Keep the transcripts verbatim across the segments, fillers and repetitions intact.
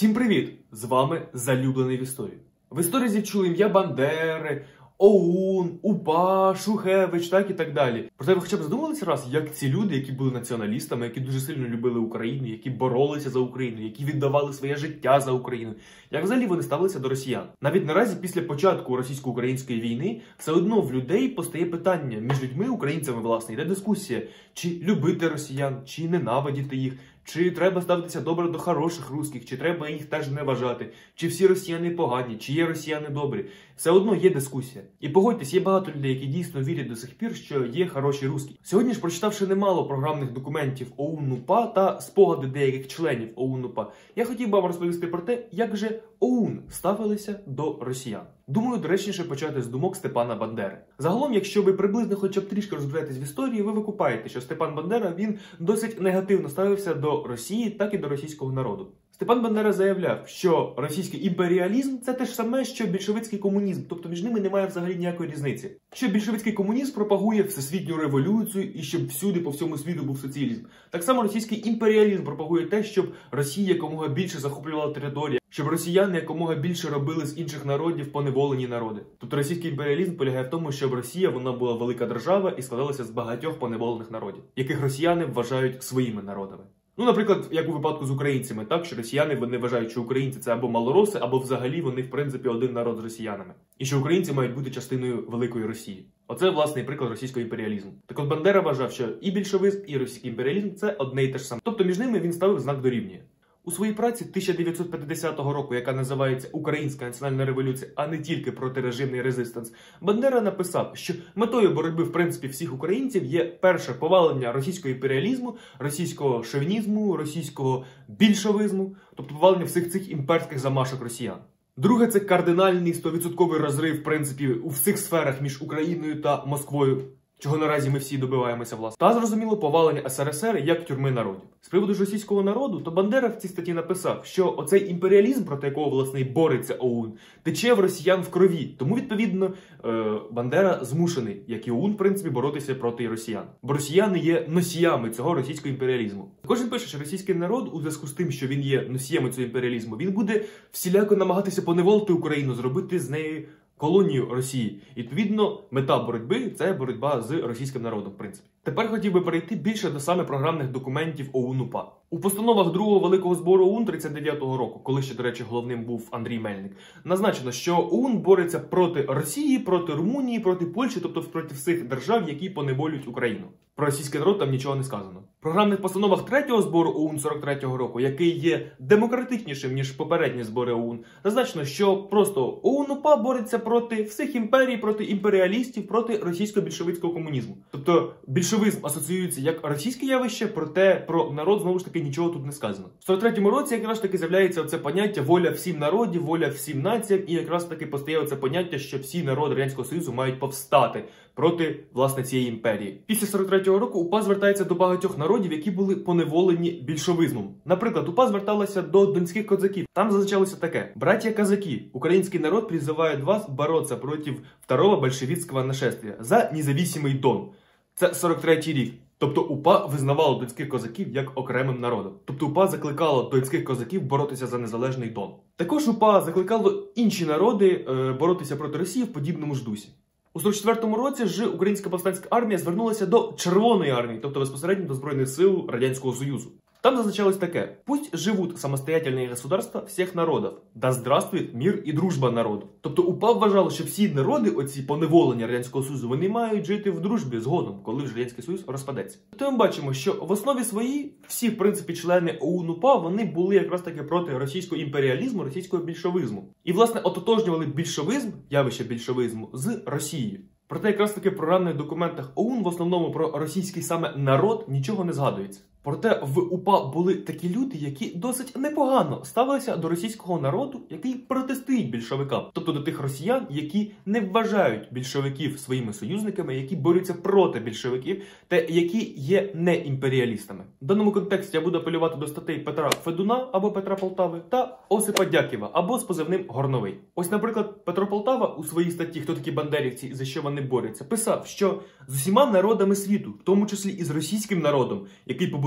Всім привіт! З вами Залюблений в історії. В історії чули ім'я Бандери, ОУН, УПА, Шухевич, так і так далі. Проте ви хоча б задумалися раз, як ці люди, які були націоналістами, які дуже сильно любили Україну, які боролися за Україну, які віддавали своє життя за Україну, як взагалі вони ставилися до росіян? Навіть наразі, після початку російсько-української війни, все одно в людей постає питання між людьми, українцями, власне, йде дискусія, чи любити росіян, чи ненавидіти їх, чи треба ставитися добре до хороших русських, чи треба їх теж не вважати, чи всі росіяни погані, чи є росіяни добрі. Все одно є дискусія. І погодьтесь, є багато людей, які дійсно вірять до сих пір, що є хороші русські. Сьогодні ж, прочитавши немало програмних документів ОУН-УПА та спогади деяких членів ОУН-УПА, я хотів би вам розповісти про те, як же ОУН ставилися до росіян. Думаю, доречніше почати з думок Степана Бандери. Загалом, якщо ви приблизно хоча б трішки розберетесь в історії, ви викупаєте, що Степан Бандера, він досить негативно ставився до Росії, так і до російського народу. Степан Бандера заявляв, що російський імперіалізм – це те ж саме, що більшовицький комунізм, тобто між ними немає взагалі ніякої різниці. Що більшовицький комунізм пропагує всесвітню революцію і щоб всюди по всьому світу був соціалізм. Так само російський імперіалізм пропагує те, щоб Росія якомога більше захоплювала територію, щоб росіяни якомога більше робили з інших народів поневолені народи. Тобто російський імперіалізм полягає в тому, щоб Росія, вона була велика держава і складалася з багатьох поневолених народів, яких росіяни вважають своїми народами. Ну, наприклад, як у випадку з українцями, так, що росіяни, вони вважають, що українці це або малороси, або взагалі вони, в принципі, один народ з росіянами. І що українці мають бути частиною великої Росії. Оце, власний приклад російського імперіалізму. Так от Бандера вважав, що і більшовизм, і російський імперіалізм – це одне і те ж саме. Тобто між ними він ставив знак дорівнює. У своїй праці тисяча дев'ятсот п'ятдесятого року, яка називається «Українська національна революція», а не тільки протирежимний резистанс, Бандера написав, що метою боротьби, в принципі, всіх українців є перше повалення російського імперіалізму, російського шовінізму, російського більшовизму, тобто повалення всіх цих імперських замашок росіян. Друге – це кардинальний сто відсотків розрив, в принципі, у всіх сферах між Україною та Москвою, чого наразі ми всі добиваємося, власне. Та, зрозуміло, повалення ес ер ес ер як тюрми народів. З приводу ж російського народу, то Бандера в цій статті написав, що оцей імперіалізм, проти якого, власне, і бореться ОУН, тече в росіян в крові. Тому, відповідно, Бандера змушений, як і ОУН, в принципі, боротися проти росіян. Бо росіяни є носіями цього російського імперіалізму. Також він пише, що російський народ, у зв'язку з тим, що він є носіями цього імперіалізму, він буде всіляко намагатися поневолити Україну, зробити з неї колонію Росії. І, відповідно, мета боротьби – це боротьба з російським народом, в принципі. Тепер хотів би перейти більше до саме програмних документів ОУН-УПА. У постановах другого великого збору ОУН тридцять дев'ятого року, коли ще, до речі, головним був Андрій Мельник, назначено, що ОУН бореться проти Росії, проти Румунії, проти Польщі, тобто проти всіх держав, які поневолюють Україну. Про російський народ там нічого не сказано. В програмних постановах третього збору ОУН сорок третього року, який є демократичнішим, ніж попередні збори ОУН, назначено, що просто ОУН-УПА бореться проти всіх імперій, проти імперіалістів, проти російсько-більшовицького комунізму. Тобто більшовизм асоціюється як російське явище, проте про народ, знову ж таки, нічого тут не сказано. В сорок третьому році якраз таки з'являється оце поняття воля всім народів, воля всім націям, і якраз таки постає це поняття, що всі народи Радянського Союзу мають повстати проти, власне, цієї імперії. Після сорок третього року УПА звертається до багатьох народів, які були поневолені більшовизмом. Наприклад, УПА зверталася до донських козаків. Там зазначалося таке: «Братья казаки, український народ призиває вас бороться проти второго большевистського нашествия за независимий Дон». Це сорок третій рік. Тобто УПА визнавало донських козаків як окремим народом. Тобто УПА закликало донських козаків боротися за незалежний Дон. Також УПА закликало інші народи е, боротися проти Росії в подібному ж дусі. У сорок четвертому році ж Українська повстанська армія звернулася до Червоної армії, тобто безпосередньо до Збройних сил Радянського Союзу. Там зазначалось таке: «Пусть живуть самостоятельные государства всіх народів, да здравствует мир і дружба народу». Тобто УПА вважало, що всі народи, оці поневолення Радянського Союзу, вони мають жити в дружбі згодом, коли ж Радянський Союз розпадеться. Тобто ми бачимо, що в основі своїй всі, в принципі, члени ОУН-УПА, вони були якраз таки проти російського імперіалізму, російського більшовизму. І, власне, ототожнювали більшовизм, явище більшовизму, з Росією. Проте якраз таки в програмних документах ОУН в основному про російський саме народ нічого не згадується. Проте в УПА були такі люди, які досить непогано ставилися до російського народу, який протистоїть більшовикам. Тобто до тих росіян, які не вважають більшовиків своїми союзниками, які борються проти більшовиків та які є не імперіалістами. В даному контексті я буду апелювати до статей Петра Федуна або Петра Полтави та Осипа Дяківа або з позивним Горновий. Ось, наприклад, Петро Полтава у своїй статті «Хто такі бандерівці і за що вони борються» писав, що з усіма народами світу, в тому числі і з російським народом, який побудував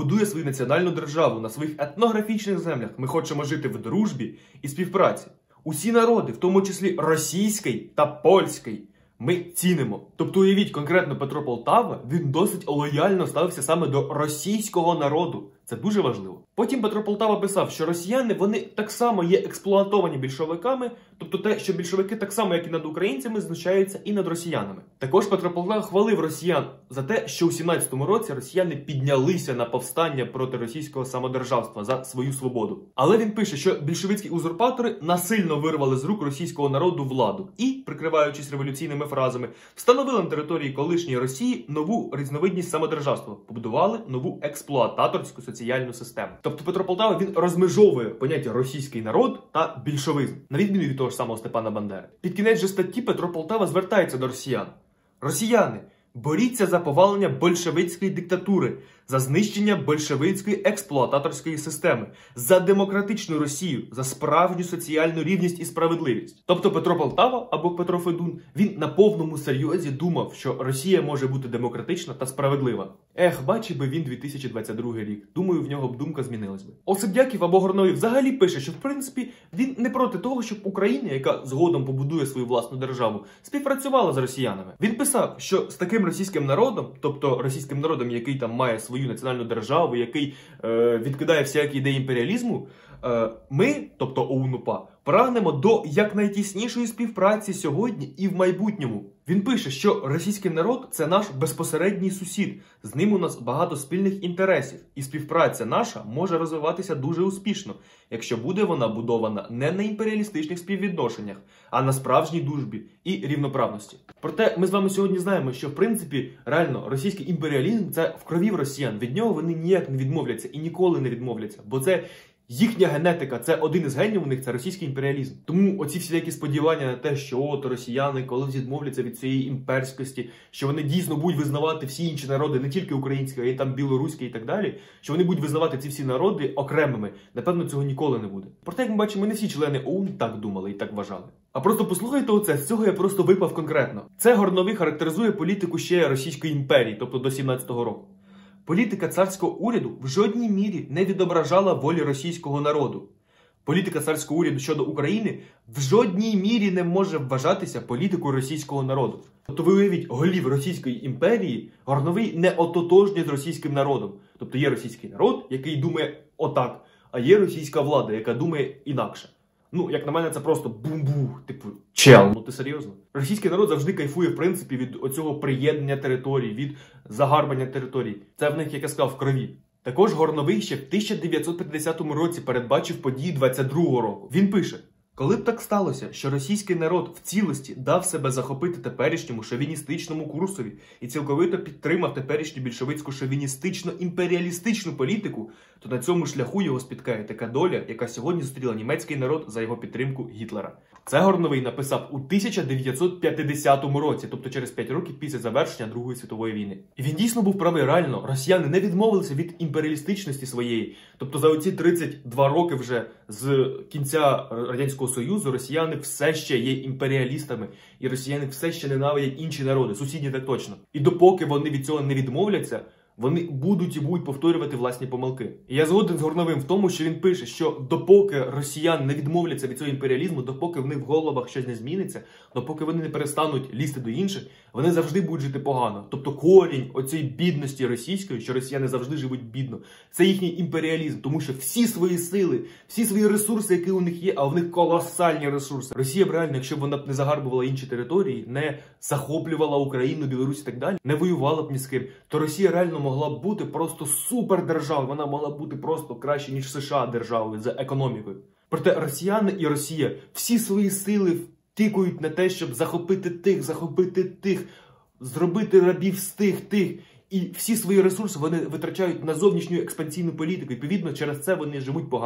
побудує свою національну державу на своїх етнографічних землях. Ми хочемо жити в дружбі і співпраці. Усі народи, в тому числі російський та польський, ми цінимо. Тобто, уявіть, конкретно Петро Полтава, він досить лояльно ставився саме до російського народу. Це дуже важливо. Потім Петро Полтава писав, що росіяни, вони так само є експлуатовані більшовиками, тобто те, що більшовики так само, як і над українцями, знущаються і над росіянами. Також Петро Полтава хвалив росіян за те, що у сімнадцятому році росіяни піднялися на повстання проти російського самодержавства за свою свободу. Але він пише, що більшовицькі узурпатори насильно вирвали з рук російського народу владу і, прикриваючись революційними фразами, встановили на території колишньої Росії нову різновидність самодержавства, побудували нову експлуататорську соціальну систему. Тобто Петро Полтава, він розмежовує поняття російський народ та більшовизм, на відміну від того ж самого Степана Бандери. Під кінець же статті Петро Полтава звертається до росіян. Росіяни, боріться за повалення большевицької диктатури, за знищення большевицької експлуататорської системи, за демократичну Росію, за справжню соціальну рівність і справедливість. Тобто Петро Полтава, або Петро Федун, він на повному серйозі думав, що Росія може бути демократична та справедлива. Ех, бачив би він дві тисячі двадцять другий рік. Думаю, в нього б думка змінилась би. Осип Дяків або Горновий взагалі пише, що в принципі він не проти того, щоб Україна, яка згодом побудує свою власну державу, співпрацювала з росіянами. Він писав, що з таким російським народом, тобто російським народом, який там має свою національну державу, який е, відкидає всякі ідеї імперіалізму, е, ми, тобто ОУН-УПА, прагнемо до якнайтіснішої співпраці сьогодні і в майбутньому. Він пише, що російський народ – це наш безпосередній сусід, з ним у нас багато спільних інтересів, і співпраця наша може розвиватися дуже успішно, якщо буде вона будована не на імперіалістичних співвідношеннях, а на справжній дружбі і рівноправності. Проте ми з вами сьогодні знаємо, що в принципі реально російський імперіалізм – це в крові в росіян, від нього вони ніяк не відмовляться і ніколи не відмовляться, бо це їхня генетика, це один із генів у них, це російський імперіалізм. Тому оці всілякі сподівання на те, що от росіяни колись відмовляться від цієї імперськості, що вони дійсно будуть визнавати всі інші народи, не тільки українські, а й там білоруські і так далі, що вони будуть визнавати ці всі народи окремими, напевно, цього ніколи не буде. Проте, як ми бачимо, не всі члени ОУН так думали і так вважали. А просто послухайте оце, з цього я просто випав конкретно. Це Горновий характеризує політику ще Російської імперії, тобто до сімнадцятого року. Політика царського уряду в жодній мірі не відображала волі російського народу. Політика царського уряду щодо України в жодній мірі не може вважатися політикою російського народу. Тобто ви уявіть, голів Російської імперії Горновий не ототожнює з російським народом. Тобто є російський народ, який думає отак, а є російська влада, яка думає інакше. Ну, як на мене, це просто бум-бух, типу, чел, ну ти серйозно? Російський народ завжди кайфує, в принципі, від оцього приєднання територій, від загарбання територій. Це в них, як я сказав, в крові. Також Горновий ще в тисяча дев'ятсот п'ятдесятому році передбачив події двадцять другого року. Він пише: коли б так сталося, що російський народ в цілості дав себе захопити теперішньому шовіністичному курсові і цілковито підтримав теперішню більшовицьку шовіністично-імперіалістичну політику, то на цьому шляху його спіткає така доля, яка сьогодні зустріла німецький народ за його підтримку Гітлера. Це Горновий написав у тисяча дев'ятсот п'ятдесятому році, тобто через п'ять років після завершення Другої світової війни. І він дійсно був правий, реально, росіяни не відмовилися від імперіалістичності своєї. Тобто за оці тридцять два роки вже з кінця Радянського Союзу росіяни все ще є імперіалістами, і росіяни все ще ненавидять інші народи, сусідні так точно. І допоки вони від цього не відмовляться, вони будуть і будуть повторювати власні помилки. І я згоден з Горновим в тому, що він пише, що допоки росіяни не відмовляться від цього імперіалізму, допоки в них в головах щось не зміниться, допоки вони не перестануть лізти до інших, вони завжди будуть жити погано. Тобто корінь оцієї бідності російської, що росіяни завжди живуть бідно, це їхній імперіалізм, тому що всі свої сили, всі свої ресурси, які у них є, а в них колосальні ресурси. Росія б реально, якщо б вона б не загарбувала інші території, не захоплювала Україну, Білорусь і так далі, не воювала б ні з ким, то Росія реально могла б бути просто супердержавою, вона могла б бути просто краще, ніж США державою за економікою. Проте росіяни і Росія всі свої сили втикують на те, щоб захопити тих, захопити тих, зробити рабів з тих, тих. І всі свої ресурси вони витрачають на зовнішню експансійну політику. Відповідно, через це вони живуть погано.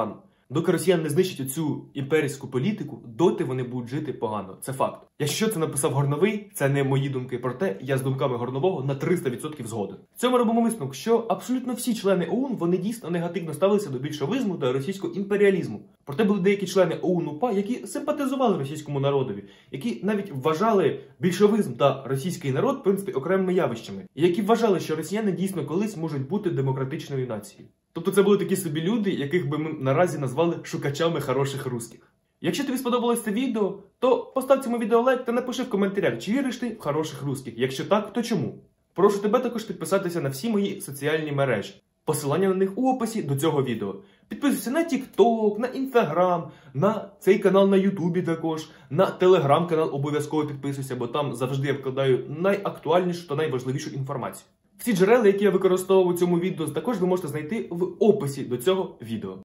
Доки росіяни не знищать цю імперську політику, доти вони будуть жити погано. Це факт. Якщо це написав Горновий, це не мої думки, проте я з думками Горнового на триста відсотків згоден. В цьому робимо висновок, що абсолютно всі члени ОУН, вони дійсно негативно ставилися до більшовизму та російського імперіалізму. Проте були деякі члени ОУН-УПА, які симпатизували російському народові, які навіть вважали більшовизм та російський народ, в принципі, окремими явищами, і які вважали, що росіяни дійсно колись можуть бути демократичною нацією. Тобто це були такі собі люди, яких би ми наразі назвали шукачами хороших русських. Якщо тобі сподобалось це відео, то постав цьому відео лайк та напиши в коментарях, чи віриш ти в хороших русських. Якщо так, то чому? Прошу тебе також підписатися на всі мої соціальні мережі. Посилання на них у описі до цього відео. Підписуйся на TikTok, на Instagram, на цей канал на Ютубі також, на Telegram-канал обов'язково підписуйся, бо там завжди я вкладаю найактуальнішу та найважливішу інформацію. Всі джерела, які я використовував у цьому відео, також ви можете знайти в описі до цього відео.